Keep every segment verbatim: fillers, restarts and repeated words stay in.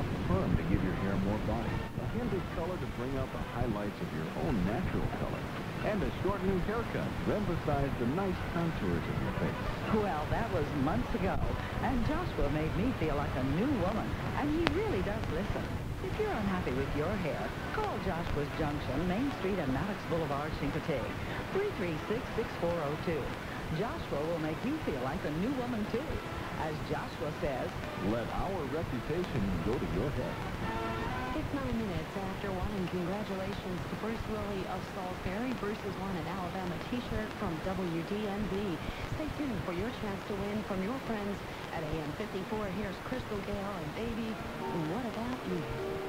perm to give your hair more body, a hint of color to bring out the highlights of your own natural color, and a short new haircut to emphasize the nice contours of your face. Well, that was months ago, and Joshua made me feel like a new woman, and he really does listen. If you're unhappy with your hair, call Joshua's Junction, Main Street and Maddox Boulevard, Chincoteague, three three six, six four zero two. Joshua will make you feel like a new woman, too. As Joshua says, let our reputation go to your head. It's nine minutes after one, and congratulations to Bruce Willie of Salisbury. Bruce has won an Alabama T-shirt from W D M V. Stay tuned for your chance to win from your friends at A M fifty-four. Here's Crystal Gale and Baby, What About You?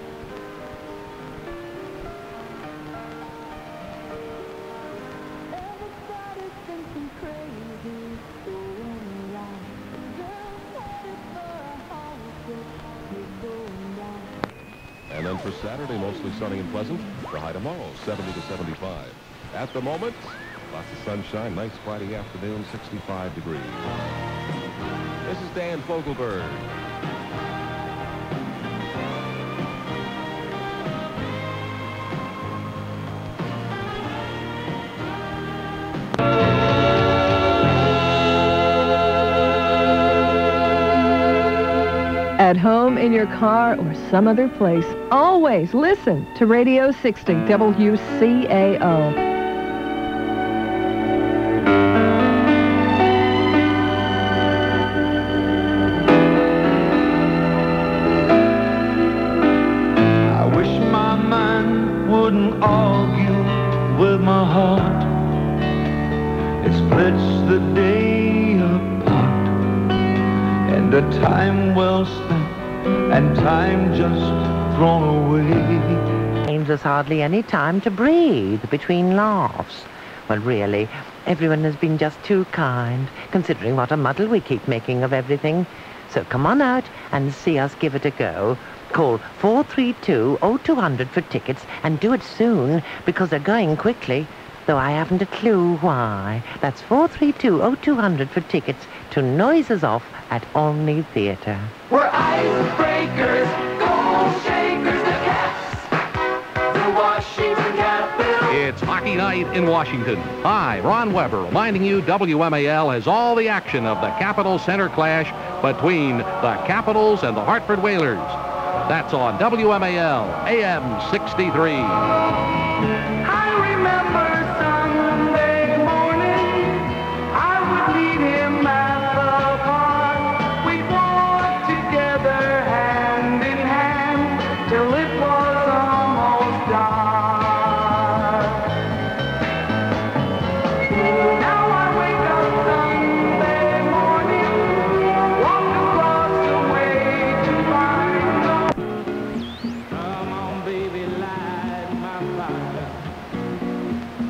Everybody's thinking crazy, going wrong. Girls headed for a Hollywood, you're going wrong. And then for Saturday, mostly sunny and pleasant. The high tomorrow, seventy to seventy-five. At the moment, lots of sunshine, nice Friday afternoon, sixty-five degrees. This is Dan Fogelberg. At home, in your car, or some other place, always listen to Radio sixty W C A O. I wish my mind wouldn't argue with my heart. It splits the day apart, and the time well spent and time just thrown away. There's hardly any time to breathe between laughs. Well, really, everyone has been just too kind, considering what a muddle we keep making of everything. So come on out and see us give it a go. Call four three two, oh two hundred for tickets, and do it soon, because they're going quickly, though I haven't a clue why. That's four three two, oh two hundred for tickets to Noises Off at Olney Theatre. We're icebreakers, gold shakers, the Cats, the Washington Capitals. It's hockey night in Washington. Hi, Ron Weber, reminding you W M A L has all the action of the Capitol Center clash between the Capitals and the Hartford Whalers. That's on W M A L, A M sixty-three. I remember Sunday morning, I would meet him at the park. We'd walk together hand in hand till it was almost dark. Now I wake up Sunday morning, walk across the way to find the... Come on, baby, light my fire.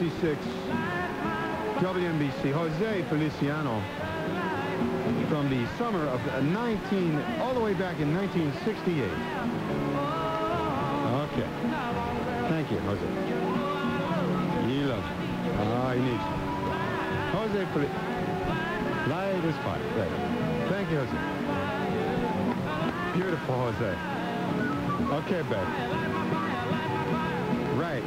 sixty-six, W M B C, Jose Feliciano, from the summer of nineteen, all the way back in nineteen sixty-eight. Okay. Thank you, Jose. He loves you. Ah, he needs you. Jose Feliciano. Light is fine. Right. Thank you, Jose. Beautiful, Jose. Okay, babe. Right.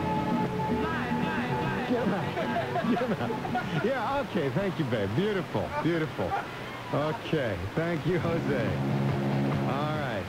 Get him out. Get him out. Yeah, okay. Thank you, babe. Beautiful. Beautiful. Okay. Thank you, Jose. All right.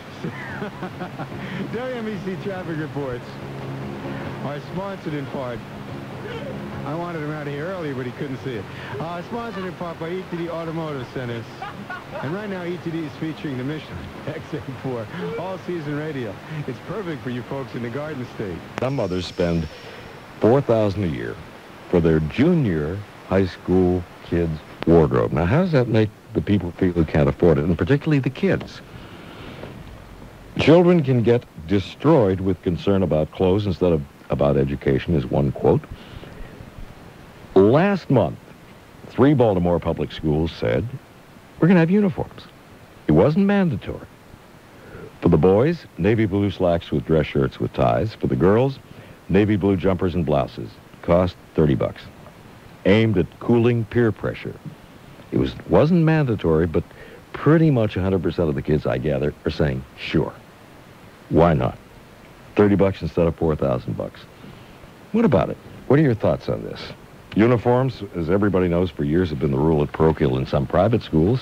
W M B C traffic reports are sponsored in part. I wanted him out of here earlier, but he couldn't see it. Uh, sponsored in part by E T D Automotive Centers. And right now, E T D is featuring the Michelin X M four all-season radio. It's perfect for you folks in the Garden State. Some mothers spend four thousand dollars a year for their junior high school kids' wardrobe. Now, how does that make the people feel who can't afford it, and particularly the kids? Children can get destroyed with concern about clothes instead of about education, is one quote. Last month, three Baltimore public schools said, we're going to have uniforms. It wasn't mandatory. For the boys, navy blue slacks with dress shirts with ties. For the girls, navy blue jumpers and blouses. Cost thirty bucks. Aimed at cooling peer pressure. It was, wasn't mandatory, but pretty much one hundred percent of the kids, I gather, are saying, sure. Why not? thirty bucks instead of four thousand bucks. What about it? What are your thoughts on this? Uniforms, as everybody knows, for years have been the rule at parochial and some private schools.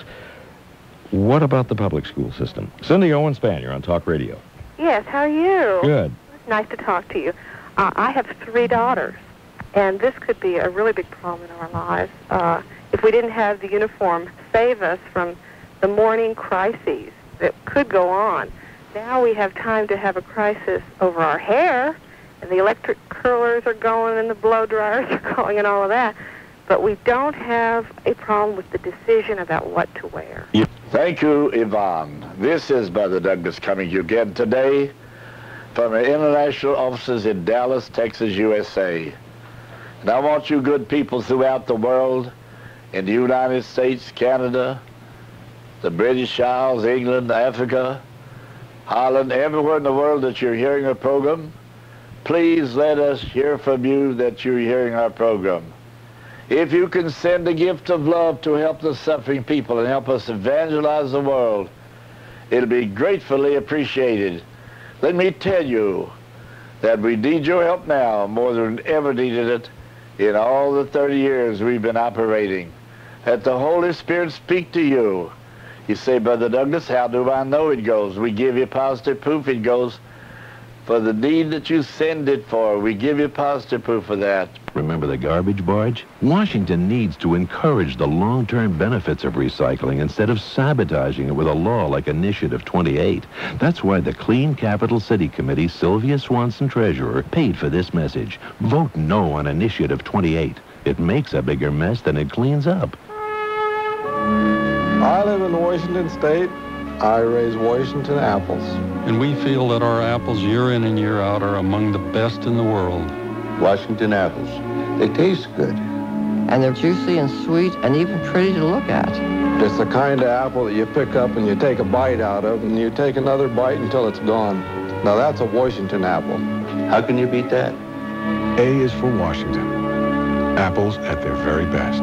What about the public school system? Cindy Owen-Spann, you're on Talk Radio. Yes, how are you? Good. It's nice to talk to you. Uh, I have three daughters, and this could be a really big problem in our lives. Uh, if we didn't have the uniform save us from the morning crises that could go on. Now we have time to have a crisis over our hair, and the electric curlers are going and the blow dryers are going and all of that. But we don't have a problem with the decision about what to wear. Thank you, Yvonne. This is Brother Douglas coming to you again today from our international offices in Dallas, Texas, U S A. And I want you good people throughout the world, in the United States, Canada, the British Isles, England, Africa, Holland, everywhere in the world that you're hearing our program, please let us hear from you that you're hearing our program. If you can send a gift of love to help the suffering people and help us evangelize the world, it'll be gratefully appreciated. Let me tell you that we need your help now more than ever needed it in all the thirty years we've been operating. Let the Holy Spirit speak to you. You say, Brother Douglas, how do I know it goes? We give you positive proof it goes for the need that you send it for. We give you positive proof of that. Remember the garbage barge? Washington needs to encourage the long-term benefits of recycling instead of sabotaging it with a law like Initiative twenty-eight. That's why the Clean Capital City Committee, Sylvia Swanson, Treasurer, paid for this message. Vote no on Initiative twenty-eight. It makes a bigger mess than it cleans up. I live in Washington State. I raise Washington apples. And we feel that our apples year in and year out are among the best in the world. Washington apples. They taste good. And they're juicy and sweet and even pretty to look at. It's the kind of apple that you pick up and you take a bite out of and you take another bite until it's gone. Now that's a Washington apple. How can you beat that? A is for Washington. Apples at their very best.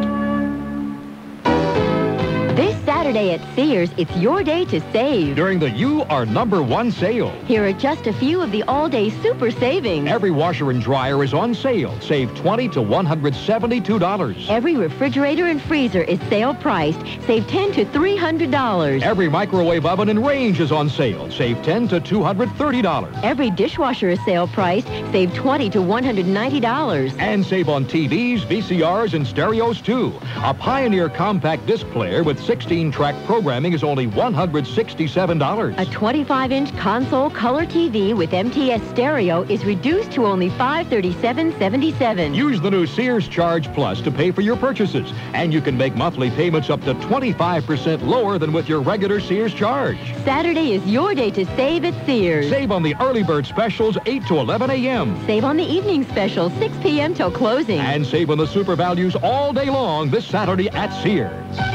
This Saturday at Sears, it's your day to save. During the You Are Number One sale. Here are just a few of the all-day super savings. Every washer and dryer is on sale. Save twenty to one hundred seventy-two dollars. Every refrigerator and freezer is sale priced. Save ten to three hundred dollars. Every microwave oven and range is on sale. Save ten to two hundred thirty dollars. Every dishwasher is sale priced. Save twenty to one hundred ninety dollars. And save on T Vs, V C Rs, and stereos too. A Pioneer compact disc player with sixteen track programming is only one hundred sixty-seven dollars. A twenty-five inch console color T V with M T S stereo is reduced to only five hundred thirty-seven seventy-seven. Use the new Sears Charge Plus to pay for your purchases, and you can make monthly payments up to twenty-five percent lower than with your regular Sears Charge. Saturday is your day to save at Sears. Save on the early bird specials eight to eleven a m Save on the evening special six p m till closing. And save on the super values all day long this Saturday at Sears.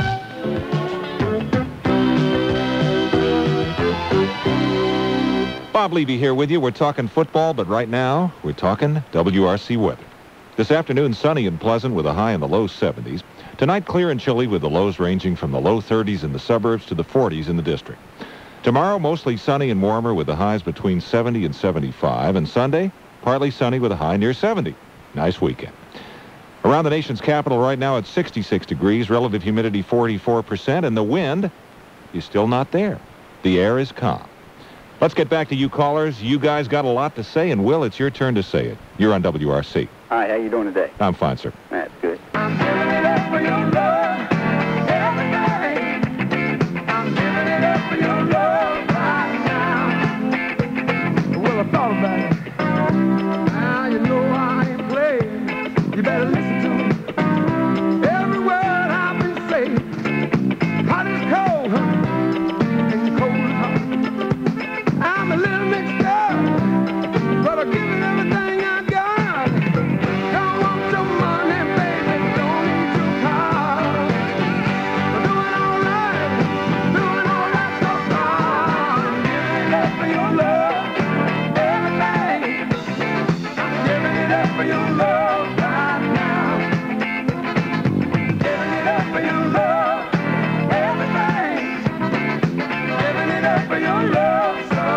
Bob Levy here with you. We're talking football, but right now we're talking W R C weather. This afternoon, sunny and pleasant with a high in the low seventies. Tonight, clear and chilly with the lows ranging from the low thirties in the suburbs to the forties in the district. Tomorrow, mostly sunny and warmer with the highs between seventy and seventy-five. And Sunday, partly sunny with a high near seventy. Nice weekend. Around the nation's capital right now, it's sixty-six degrees, relative humidity forty-four percent, and the wind is still not there. The air is calm. Let's get back to you callers. You guys got a lot to say, and Will, it's your turn to say it. You're on W R C. Hi, how you doing today? I'm fine, sir. That's good. I'm giving it up for your love every day. I'm giving it up for your love right now. Well, I thought about it. Now you know I ain't playing. You better listen to me. Every word I've been saying. Hot is cold, huh? And cold is hot. I'm a little mixed up, but I give it everything I got. Don't want your money, baby, don't need your car. I'm doing all right, doing all right so far. I'm giving it up for your love, everything. I'm giving it up for your love right now. Giving it up for your love, everything. Giving it up for your love.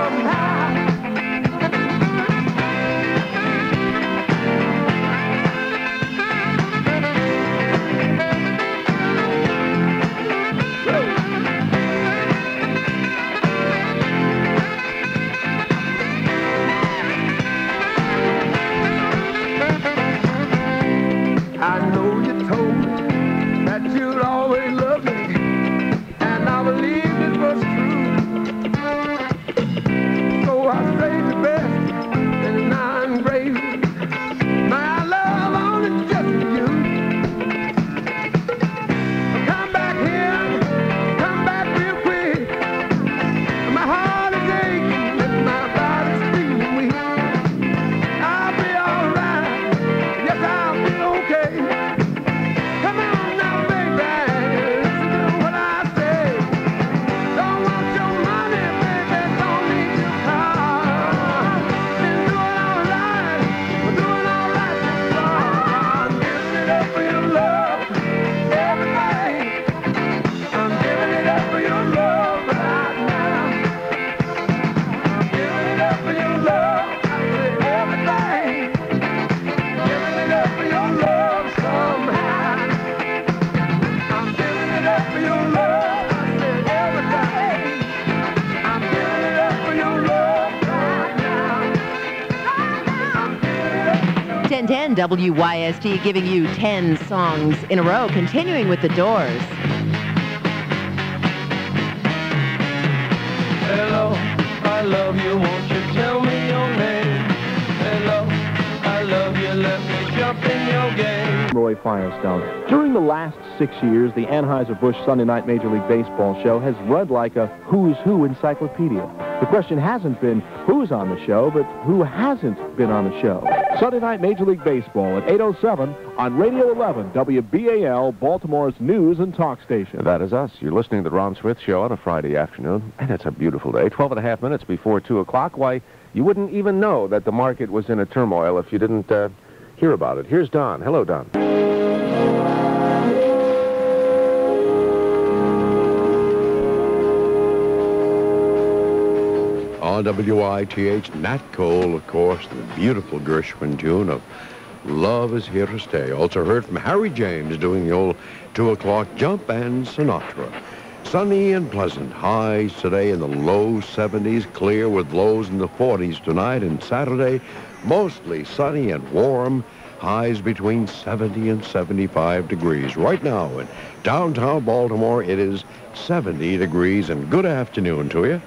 I know you told me that you'd always love me, and I believed it was true. So I saved the best and now I'm brave. My love only just for you. Come back here, come back real quick. My heart is aching and my body's feeling weak. I'll be alright, yes I'll be okay. Come on now, baby, listen to what I say. Don't want your money, baby, don't need your car. Been doing all right, we're doing all right so far. I'm giving it up for your love, everything. I'm giving it up for your love right now. I'm giving it up for your love, I say everything. Giving it up for your love somehow. I'm giving it up for your love, I say everything. I'm giving it up for your love right now. I'm giving it up for your ten ten W Y S T giving you ten songs in a row, continuing with the Doors. Hello, I love you, won't you tell me your name? Hello, I love you, let me jump in your game. Roy Firestone. During the last six years, the Anheuser-Busch Sunday Night Major League Baseball show has read like a who's who encyclopedia. The question hasn't been who's on the show, but who hasn't been on the show. Sunday Night Major League Baseball at eight oh seven on Radio eleven, W B A L, Baltimore's news and talk station. That is us. You're listening to the Ron Smith Show on a Friday afternoon, and it's a beautiful day. twelve and a half minutes before two o'clock. Why, you wouldn't even know that the market was in a turmoil if you didn't uh, hear about it. Here's Don. Hello, Don. On W I T H, Nat Cole, of course, the beautiful Gershwin tune of Love Is Here to Stay. Also heard from Harry James doing the old two o'clock jump, and Sinatra. Sunny and pleasant. Highs today in the low seventies, clear with lows in the forties tonight, and Saturday, mostly sunny and warm. highs between seventy and seventy-five degrees. Right now in downtown Baltimore, it is seventy degrees, and good afternoon to you.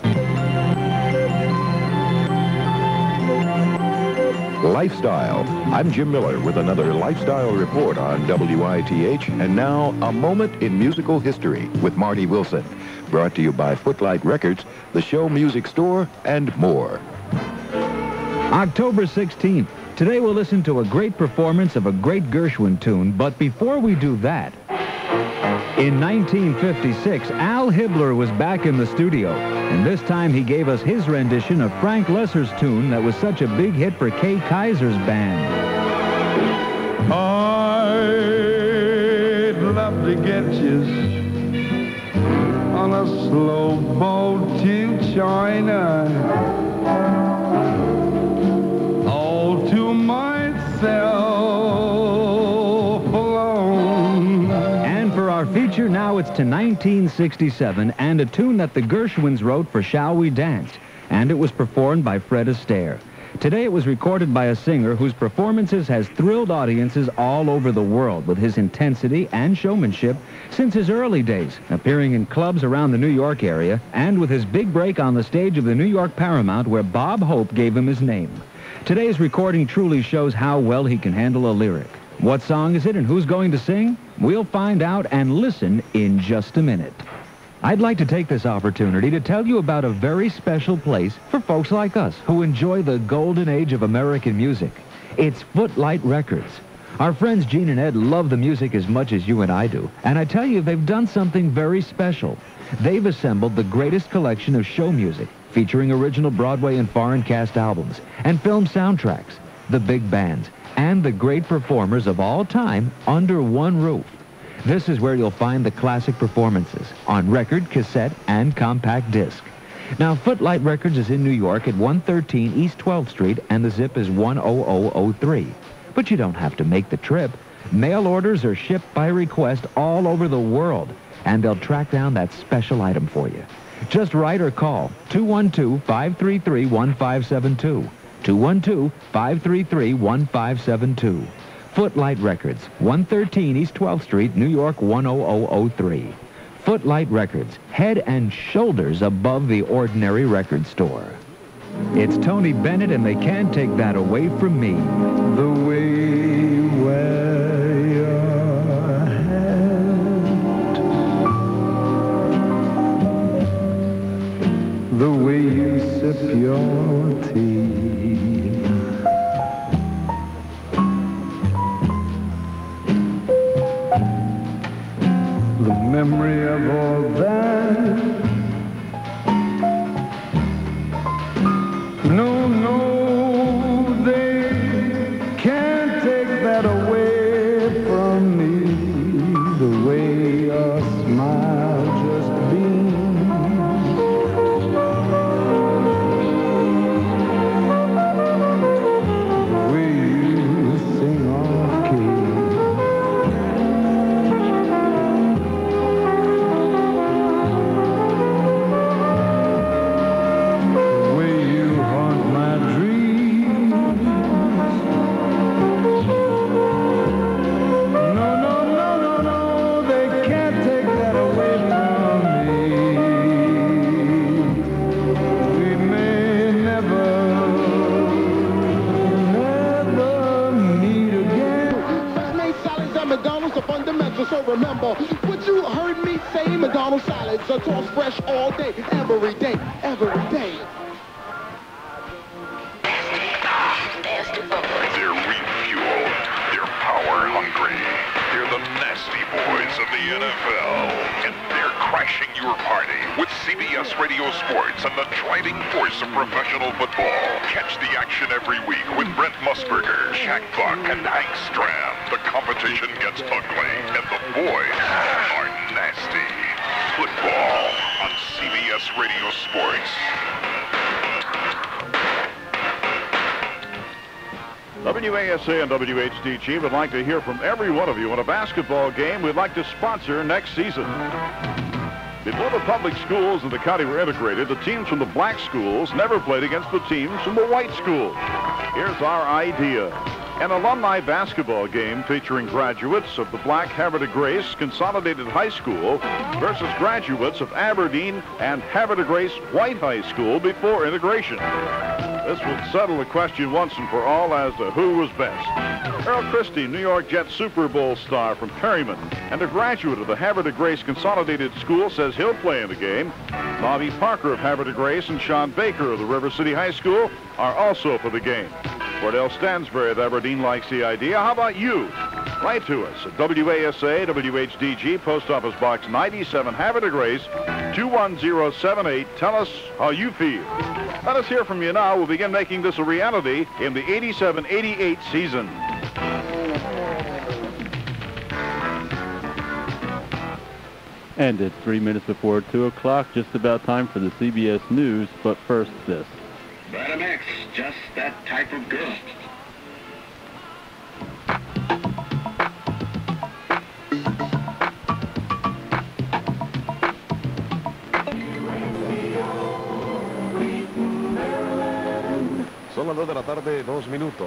Lifestyle. I'm Jim Miller with another Lifestyle Report on W I T H. And now, a moment in musical history with Marty Wilson. Brought to you by Footlight Records, the Show Music Store, and more. October sixteenth. Today we'll listen to a great performance of a great Gershwin tune, but before we do that, in nineteen fifty-six, Al Hibbler was back in the studio, and this time he gave us his rendition of Frank Lesser's tune that was such a big hit for Kay Kaiser's band. I'd love to get you on a slow boat to China, all to myself alone. And for our feature now, it's to nineteen sixty-seven and a tune that the Gershwins wrote for Shall We Dance, and it was performed by Fred Astaire. Today it was recorded by a singer whose performances has thrilled audiences all over the world with his intensity and showmanship since his early days, appearing in clubs around the New York area, and with his big break on the stage of the New York Paramount where Bob Hope gave him his name. Today's recording truly shows how well he can handle a lyric. What song is it and who's going to sing? We'll find out and listen in just a minute. I'd like to take this opportunity to tell you about a very special place for folks like us who enjoy the golden age of American music. It's Footlight Records. Our friends Gene and Ed love the music as much as you and I do, and I tell you, they've done something very special. They've assembled the greatest collection of show music, featuring original Broadway and foreign cast albums, and film soundtracks, the big bands, and the great performers of all time under one roof. This is where you'll find the classic performances on record, cassette, and compact disc. Now, Footlight Records is in New York at one thirteen East twelfth Street, and the zip is one oh oh oh three. But you don't have to make the trip. Mail orders are shipped by request all over the world, and they'll track down that special item for you. Just write or call two one two, five three three, one five seven two. two one two, five three three, one five seven two. Footlight Records, one thirteen East twelfth Street, New York one oh oh oh three. Footlight Records, head and shoulders above the ordinary record store. It's Tony Bennett, and they can't take that away from me. The way where your head, the way you sip your tea, the memory of all that. No, no, they can't take that away from me. The way your smile just beams, the way you sing off key. So remember what you heard me say. McDonald's salads are tossed fresh all day, every day, every day. They're refueled. They're power hungry. They're the nasty boys of the N F L. And they're crashing your party with C B S Radio Sports and the driving force of professional football. Catch the action every week with Brent Musburger, Shaq Buck, and Hank Stram. The competition gets ugly, and the boys are nasty. Football on C B S Radio Sports. W A S A and W H D G would like to hear from every one of you on a basketball game we'd like to sponsor next season. Before the public schools in the county were integrated, the teams from the black schools never played against the teams from the white schools. Here's our idea. An alumni basketball game featuring graduates of the Black Havre de Grace Consolidated High School versus graduates of Aberdeen and Havre de Grace White High School before integration. This would settle the question once and for all as to who was best. Earl Christie, New York Jets Super Bowl star from Perryman, and a graduate of the Havre de Grace Consolidated School, says he'll play in the game. Bobby Parker of Havre de Grace and Sean Baker of the River City High School are also for the game. Cordell Stansbury of Aberdeen likes the idea. How about you? Write to us at W A S A, W H D G, Post Office Box ninety-seven, Havre de Grace, two one zero seven eight. Tell us how you feel. Let us hear from you now. We'll begin making this a reality in the eighty-seven eighty-eight season. And it's three minutes before two o'clock, just about time for the C B S News, but first this. Madam X, just that type of girl. Son las dos de la tarde, dos minutos.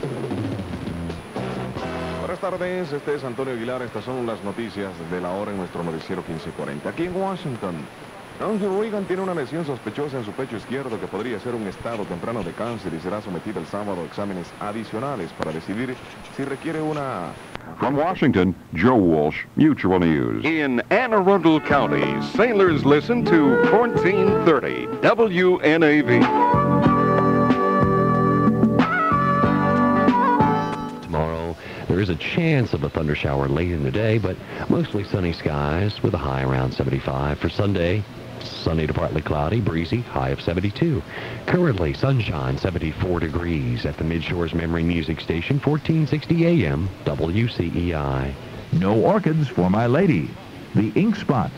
Buenas tardes, este es Antonio Aguilar. Estas son las noticias de la hora en nuestro noticiero quince cuarenta. Aquí en Washington, Andrew Reagan tiene una lesión sospechosa en su pecho izquierdo que podría ser un estado temprano de cáncer y será sometido el sábado a exámenes adicionales para decidir si requiere una... From Washington, Joe Walsh, Mutual News. In Anne Arundel County, sailors listen to fourteen thirty W N A V. Tomorrow, there is a chance of a thunder shower late in the day, but mostly sunny skies with a high around seventy-five. For Sunday, sunny to partly cloudy, breezy, high of seventy-two. Currently, sunshine, seventy-four degrees at the Midshore's Memory Music Station, fourteen sixty A M, W C E I. No orchids for my lady. The ink spots.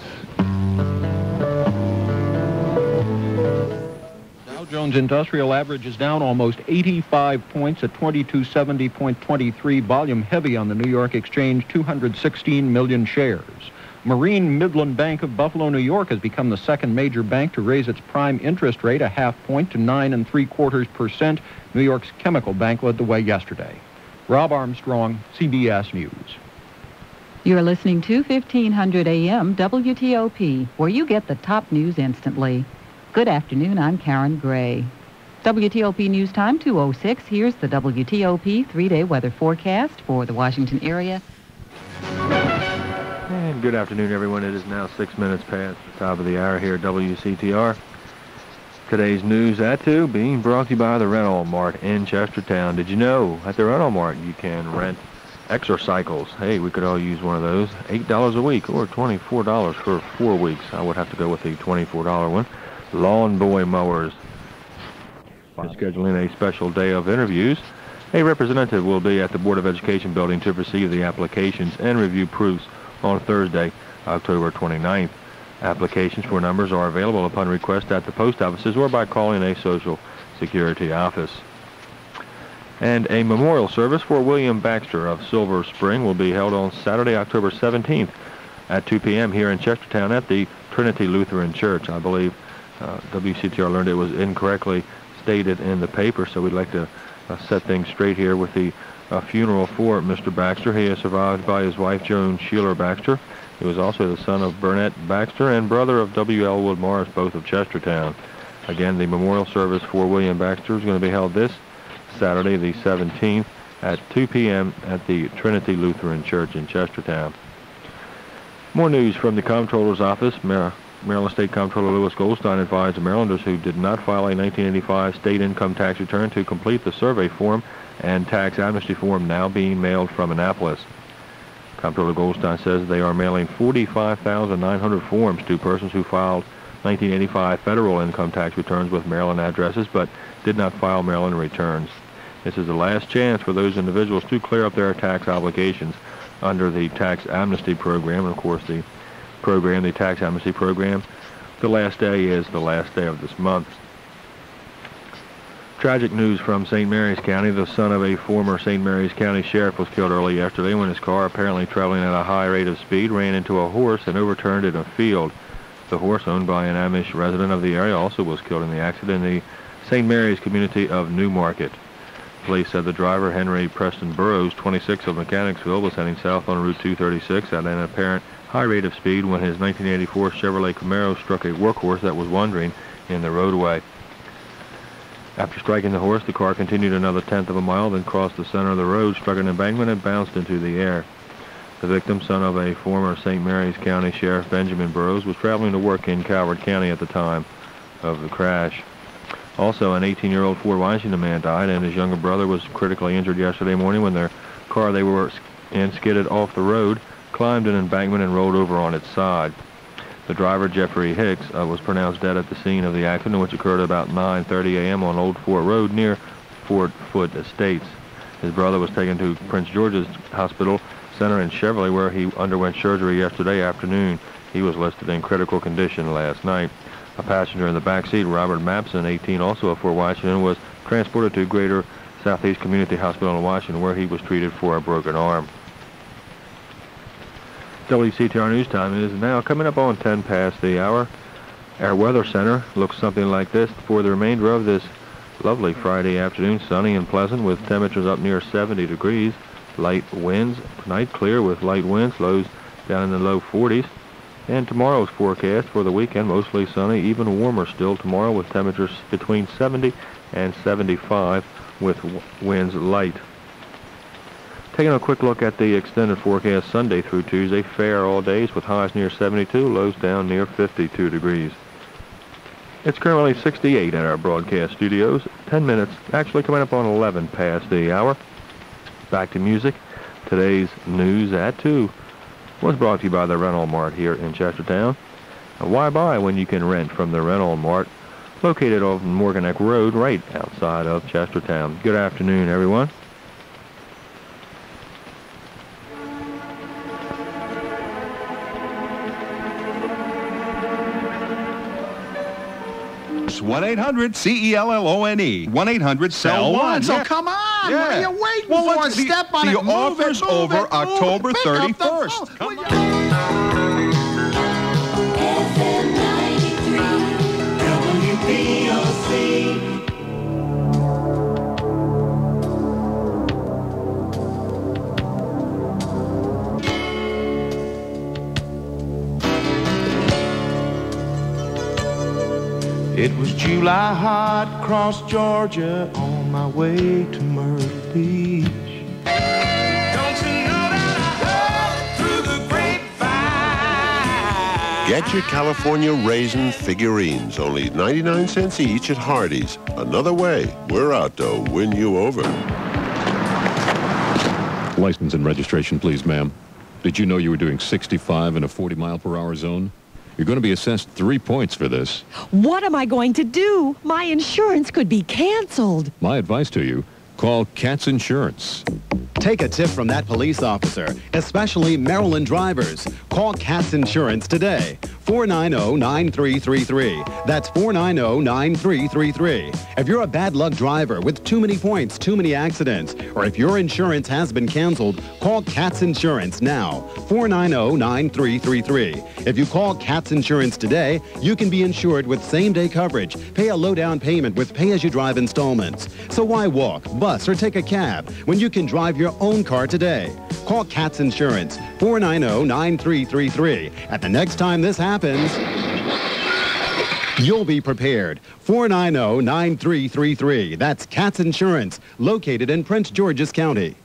Dow Jones Industrial Average is down almost eighty-five points at twenty-two seventy point two three. Volume heavy on the New York Exchange, two hundred sixteen million shares. Marine Midland Bank of Buffalo, New York has become the second major bank to raise its prime interest rate a half point to nine and three quarters percent. New York's Chemical Bank led the way yesterday. Rob Armstrong, C B S News. You're listening to fifteen hundred A M W T O P, where you get the top news instantly. Good afternoon, I'm Karen Gray. W T O P News Time, two oh six. Here's the W T O P three-day weather forecast for the Washington area. And good afternoon, everyone. It is now six minutes past the top of the hour here at W C T R. Today's news at two being brought to you by the Rental Mart in Chestertown. Did you know at the Rental Mart you can rent exercycles? Hey, we could all use one of those. eight dollars a week or twenty-four dollars for four weeks. I would have to go with the twenty-four dollar one. Lawn Boy Mowers. By scheduling a special day of interviews, a representative will be at the Board of Education building to receive the applications and review proofs on Thursday, October twenty-ninth. Applications for numbers are available upon request at the post offices or by calling a Social Security office. And a memorial service for William Baxter of Silver Spring will be held on Saturday, October seventeenth at two p m here in Chestertown at the Trinity Lutheran Church. I believe uh, W C T R learned it was incorrectly stated in the paper, so we'd like to uh, set things straight here with the uh, funeral for Mister Baxter. He is survived by his wife, Joan Sheeler Baxter. He was also the son of Burnett Baxter and brother of W L Wood Morris, both of Chestertown. Again, the memorial service for William Baxter is going to be held this Saturday, the seventeenth, at two p m at the Trinity Lutheran Church in Chestertown. More news from the Comptroller's Office. Mar Maryland State Comptroller Louis Goldstein advised Marylanders who did not file a nineteen eighty-five state income tax return to complete the survey form and tax amnesty form now being mailed from Annapolis. Comptroller Goldstein says they are mailing forty-five thousand nine hundred forms to persons who filed nineteen eighty-five federal income tax returns with Maryland addresses but did not file Maryland returns. This is the last chance for those individuals to clear up their tax obligations under the tax amnesty program. And of course, the program, the tax amnesty program, the last day is the last day of this month. Tragic news from Saint Mary's County. The son of a former Saint Mary's County sheriff was killed early yesterday when his car, apparently traveling at a high rate of speed, ran into a horse and overturned in a field. The horse, owned by an Amish resident of the area, also was killed in the accident in the Saint Mary's community of Newmarket. Police said the driver, Henry Preston Burrows, twenty-six, of Mechanicsville, was heading south on Route two thirty-six at an apparent high rate of speed when his nineteen eighty-four Chevrolet Camaro struck a workhorse that was wandering in the roadway. After striking the horse, the car continued another tenth of a mile, then crossed the center of the road, struck an embankment, and bounced into the air. The victim, son of a former Saint Mary's County Sheriff, Benjamin Burrows, was traveling to work in Calvert County at the time of the crash. Also, an eighteen-year-old Fort Washington man died, and his younger brother was critically injured yesterday morning when their car they were in skidded off the road, climbed an embankment, and rolled over on its side. The driver, Jeffrey Hicks, uh, was pronounced dead at the scene of the accident, which occurred about nine thirty a m on Old Fort Road near Fort Foote Estates. His brother was taken to Prince George's Hospital Center in Chevrolet, where he underwent surgery yesterday afternoon. He was listed in critical condition last night. A passenger in the back seat, Robert Mapson, eighteen, also of Fort Washington, was transported to Greater Southeast Community Hospital in Washington, where he was treated for a broken arm. W C T R News Time is now coming up on ten past the hour. Our weather center looks something like this for the remainder of this lovely Friday afternoon. Sunny and pleasant with temperatures up near seventy degrees. Light winds. Tonight clear with light winds. Lows down in the low forties. And tomorrow's forecast for the weekend, mostly sunny, even warmer still tomorrow with temperatures between seventy and seventy-five with winds light. Taking a quick look at the extended forecast Sunday through Tuesday, fair all days with highs near seventy-two, lows down near fifty-two degrees. It's currently sixty-eight at our broadcast studios. ten minutes, actually coming up on eleven past the hour. Back to music. Today's news at two was brought to you by the Rental Mart here in Chestertown. Now, why buy when you can rent from the Rental Mart, located on Morganic Road, right outside of Chestertown. Good afternoon, everyone. one eight hundred C E L L O N E. one eight hundred S E L one. So Yeah. come on. Yeah. What are you waiting Well, for? let's- the- Step on the it. Move offer's it, move over it, move October it. Pick up the thirty-first. phone. Come Will on. F M ninety-three, W P O C. It was July hot across Georgia on my way to Myrtle Beach. Don't you know that I heard through the grapevine? Get your California raisin figurines, only ninety-nine cents each at Hardee's. Another way, we're out to win you over. License and registration, please, ma'am. Did you know you were doing sixty-five in a forty mile per hour zone? You're going to be assessed three points for this. What am I going to do? My insurance could be canceled. My advice to you, call Katz Insurance. Take a tip from that police officer, especially Maryland drivers. Call Katz Insurance today. four nine zero, nine three three three. That's four nine zero, nine three three three. If you're a bad luck driver with too many points, too many accidents, or if your insurance has been canceled, call Katz Insurance now. four nine zero, nine three three three. If you call Katz Insurance today, you can be insured with same-day coverage. Pay a low-down payment with pay-as-you-drive installments. So why walk, bus, or take a cab when you can drive your own car today? Call Katz Insurance, four nine zero, nine three three three. At the next time this happens, you'll be prepared. four nine zero, nine three three three. That's Katz Insurance, located in Prince George's County.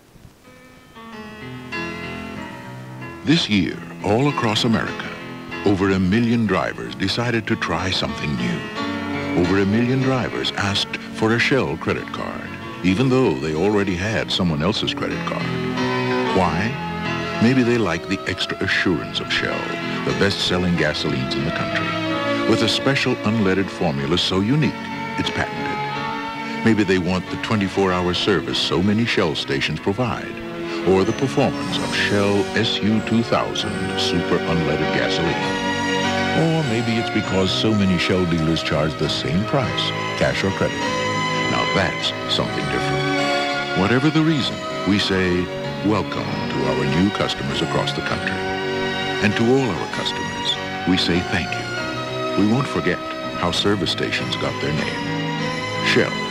This year, all across America, over a million drivers decided to try something new. Over a million drivers asked for a Shell credit card, even though they already had someone else's credit card. Why? Maybe they like the extra assurance of Shell, the best-selling gasolines in the country, with a special unleaded formula so unique, it's patented. Maybe they want the twenty-four hour service so many Shell stations provide, or the performance of Shell S U two thousand Super Unleaded Gasoline. Or maybe it's because so many Shell dealers charge the same price, cash or credit. Now that's something different. Whatever the reason, we say welcome to our new customers across the country. And to all our customers, we say thank you. We won't forget how service stations got their name. Shell,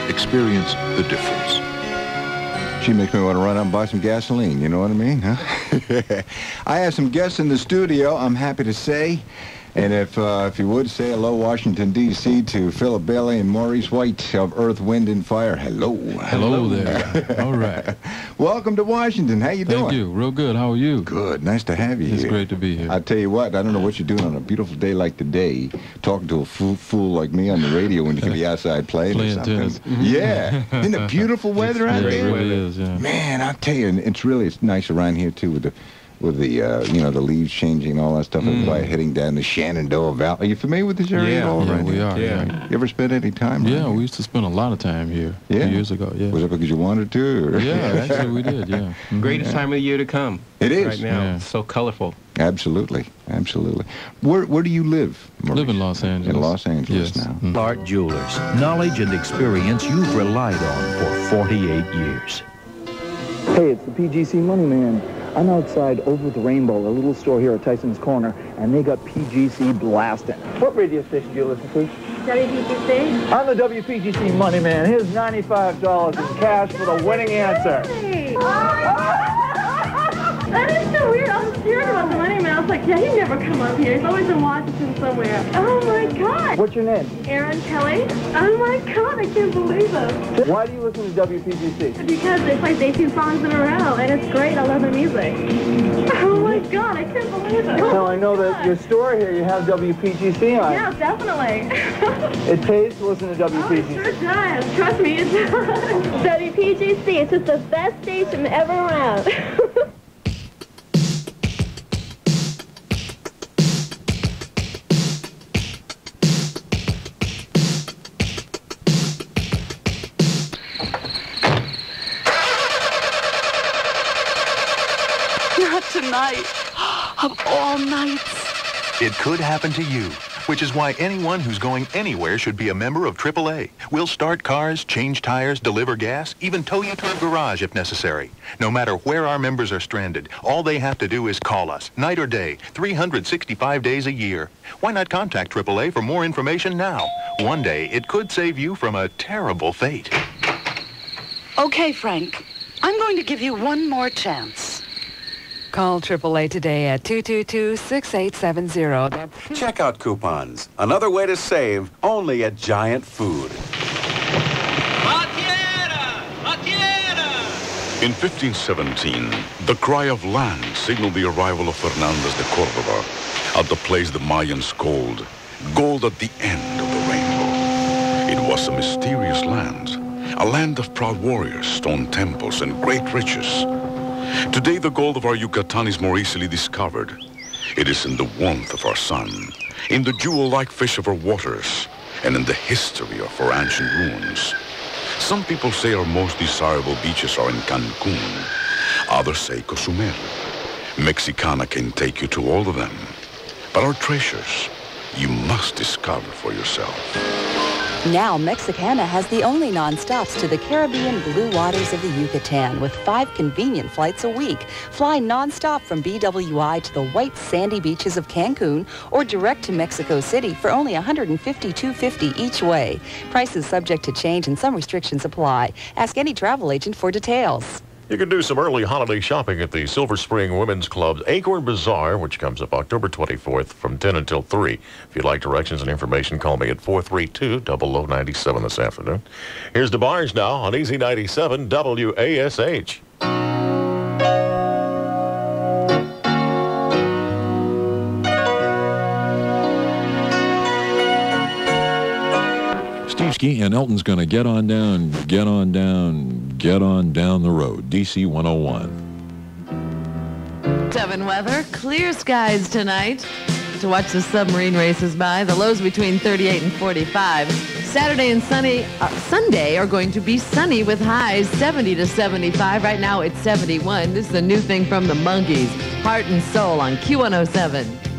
Experience the difference. She makes me want to run out and buy some gasoline, you know what I mean, huh? I have some guests in the studio, I'm happy to say. And if uh, if you would, say hello, Washington, D C, to Philip Bailey and Maurice White of Earth, Wind, and Fire. Hello. Hello there. All right. Welcome to Washington. How you doing? Thank you. Real good. How are you? Good. Nice to have you it's here. It's great to be here. I tell you what, I don't know what you're doing on a beautiful day like today, talking to a fool, fool like me on the radio when you can be outside playing, playing or something. Tennis. Yeah. Isn't it beautiful weather out yeah, there? It really is, yeah. Man, I tell you, and it's really it's nice around here, too, with the with the, uh, you know, the leaves changing and all that stuff, and mm. heading down the Shenandoah Valley. Are you familiar with this area yeah, at all? Yeah, right we here? are. Yeah. Yeah. You ever spent any time Yeah, here? we used to spend a lot of time here yeah. a few years ago, yeah. Was it because you wanted to? Or? Yeah, actually we did, yeah. Mm-hmm. Greatest yeah. time of the year to come. It is. Right now. Yeah. It's so colorful. Absolutely. Absolutely. Where Where do you live, Maurice? Live in Los Angeles. In Los Angeles yes. now. Mm-hmm. Art Jewelers. Knowledge and experience you've relied on for forty-eight years. Hey, it's the P G C Money Man. I'm outside Over the Rainbow, a little store here at Tyson's Corner, and they got P G C blasting. What radio station do you listen to? W P G C. I'm the W P G C Money Man. Here's ninety-five dollars in cash for the winning answer. Hey. That is so weird. I was scared about the Money Man. I was like, yeah, he'd never come up here. He's always in Washington somewhere. Oh, my God. What's your name? Aaron Kelly. Oh, my God. I can't believe it. Why do you listen to W P G C? Because they play eighteen songs in a row, and it's great. I love the music. Oh, my God. I can't believe it. Well, oh I know that your store here, you have W P G C on. Yeah, definitely. It pays to listen to W P G C. Oh, it sure does. Trust me, it does. W P G C. It's just the best station ever around. Tonight, of all nights. It could happen to you, which is why anyone who's going anywhere should be a member of triple A. We'll start cars, change tires, deliver gas, even tow you to a garage if necessary. No matter where our members are stranded, all they have to do is call us, night or day, three hundred sixty-five days a year. Why not contact triple A for more information now? One day, it could save you from a terrible fate. Okay, Frank, I'm going to give you one more chance. Call triple A today at two two two, six eight seven zero. Checkout coupons. Another way to save, only at Giant Food. In fifteen seventeen, the cry of land signaled the arrival of Fernandez de Cordova at the place the Mayans called gold at the end of the rainbow. It was a mysterious land, a land of proud warriors, stone temples, and great riches. Today, the gold of our Yucatan is more easily discovered. It is in the warmth of our sun, in the jewel-like fish of our waters, and in the history of our ancient ruins. Some people say our most desirable beaches are in Cancun. Others say Cozumel. Mexicana can take you to all of them. But our treasures, you must discover for yourself. Now, Mexicana has the only non-stops to the Caribbean blue waters of the Yucatan with five convenient flights a week. Fly non-stop from B W I to the white sandy beaches of Cancun or direct to Mexico City for only one hundred fifty-two fifty each way. Prices subject to change and some restrictions apply. Ask any travel agent for details. You can do some early holiday shopping at the Silver Spring Women's Club's Acorn Bazaar, which comes up October twenty-fourth from ten until three. If you'd like directions and information, call me at four three two, zero zero nine seven this afternoon. Here's DeBarge now on Easy ninety-seven W A S H. Steve Ski and Elton's going to get on down, get on down, get on down the road. D C one oh one. Seven weather, clear skies tonight to watch the submarine races by. The lows between thirty-eight and forty-five. Saturday and sunny, uh, Sunday are going to be sunny with highs seventy to seventy-five. Right now it's seventy-one. This is a new thing from the Monkees. Heart and Soul on Q one oh seven.